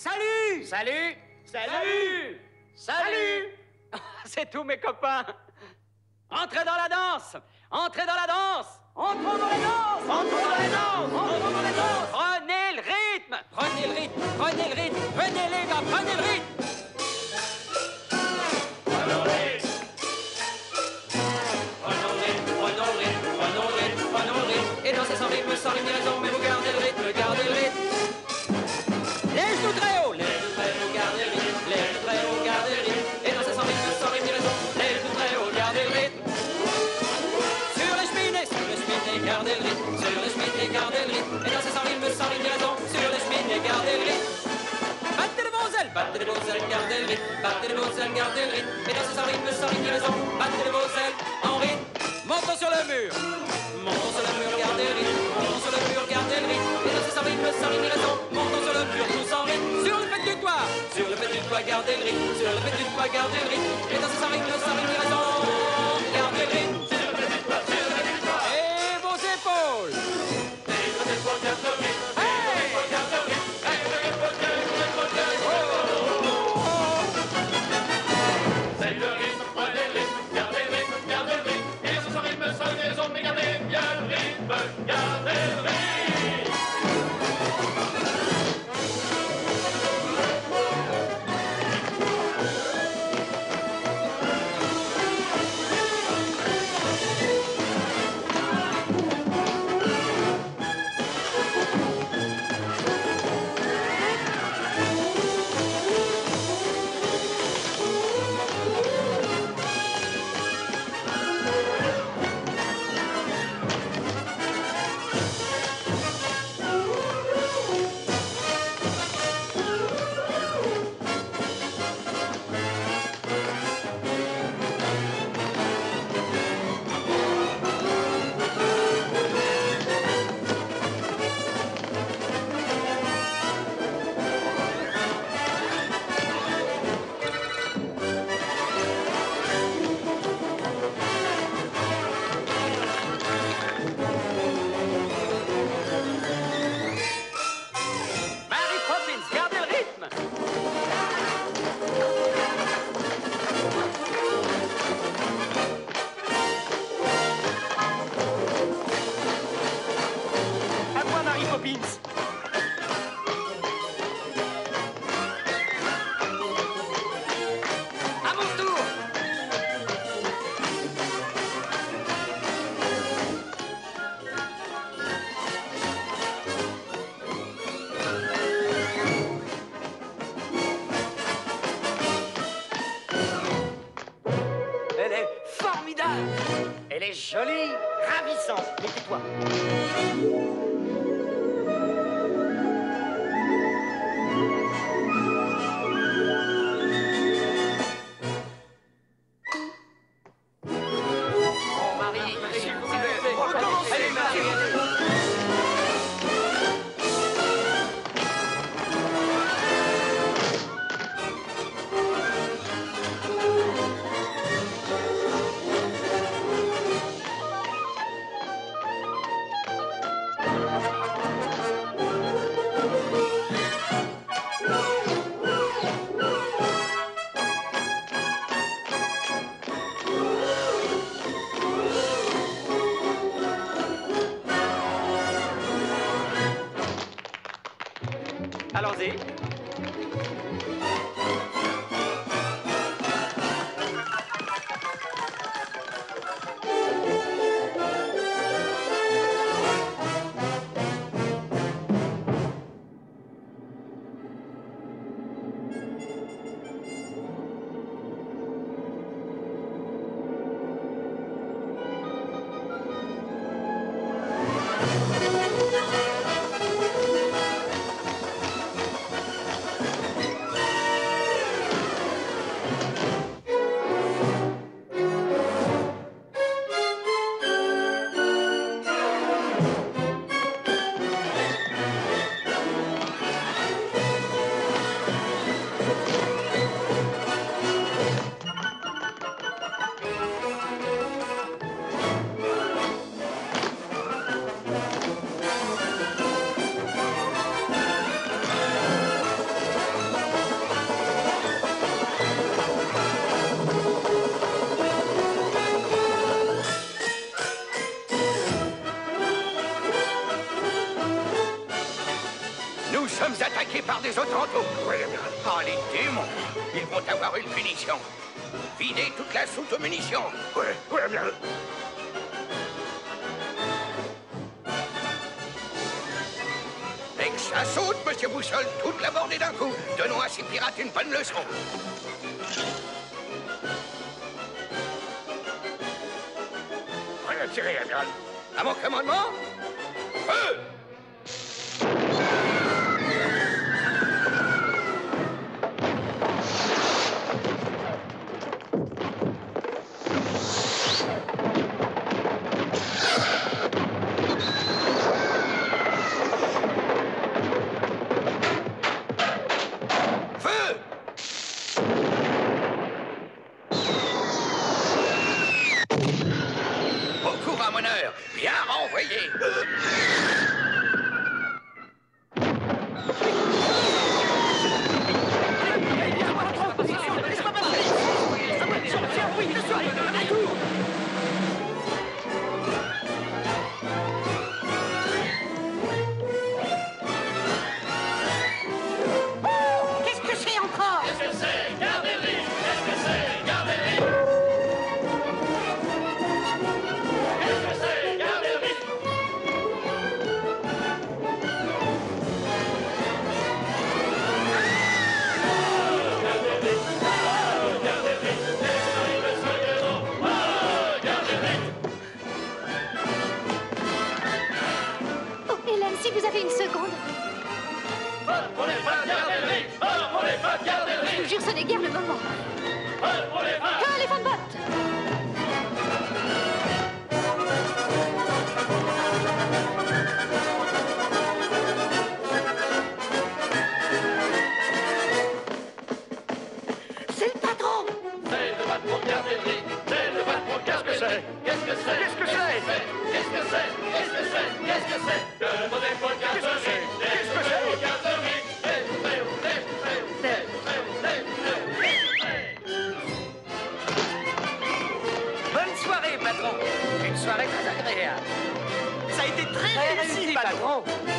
Salut! Salut! Salut! Salut! C'est tout, mes copains. Entrez dans la danse! Entrez dans la danse! Entrons dans la danse! Entrons dans la danse! Entrons dans la danse! Prenez le rythme! Prenez le rythme! Prenez le rythme! Venez les gars, prenez le rythme! Prenons le rythme! Prenons le rythme, prenons le rythme, prenons le rythme, prenons le rythme. Et dansez sans rythme, sans une raison, mais vous gardez le rythme, gardez le rythme. Les genoux très haut, les genoux très haut, gardez le rythme, les genoux très haut, gardez le rythme. Et dansez sans rythme, sans une raison, les genoux très haut, gardez le rythme. Sur le chemin, gardez le rythme, sur le chemin, gardez le rythme. Et dansez sans rythme, sans une raison, sur le chemin, gardez le rythme. Battez de vos ailes, gardez le rythme, battez de vos ailes, gardez le rythme. Et dansez sans rythme, sans une raison, battez de vos ailes, en rythme. Montons sur le mur, montons sur le mur, gardez le rythme, montons sur le mur, gardez le rythme. Et dansez sans rythme, sans une raison, montons sur le mur, tous en rythme. Sur le fait du toit, gardez le rythme, sur le fait du toit, gardez le rythme. Et dansez sans rythme, sans une raison, gardez le rythme. Et vos épaules. Elle est formidable. Elle est jolie, ravissante. Mais tais-toi. Marie, s'il vous plaît, recommencez. Allez, Marie. Allons-y. attaqués par des Otrantos. Oui, ah, les démons. Ils vont avoir une punition. Videz toute la soute aux munitions. Oui, bien. Et que ça saute, monsieur Boussole, toute la bordée d'un coup. Donnons à ces pirates une bonne leçon. Rien à tirer, amiral. À mon commandement, feu! Bien renvoyé. Qu'est-ce que c'est encore? Qu'est-ce que c'est? Gardez-les! Qu'est-ce que c'est? Gardez-les! Qu'est-ce que c'est? Gardez-les! Oh, Hélène, si vous avez une seconde. Pour les femmes, gardez-les! Pour les femmes, Je gardez-les! vous jure, ce n'est guère le moment. Pour les femmes! Ah, les femmes bottes! C'est le patron! C'est le patron, gardez-les! C'est le patron, gardez-les! Qu'est-ce que c'est? Qu'est-ce que c'est? Qu'est-ce que c'est? Qu'est-ce que c'est? Qu'est-ce que c'est? Le mot des pots, garderies! Qu'est-ce que c'est? Garderies! Bonne soirée, patron. Une soirée très agréable. Ça a été très réussi, patron.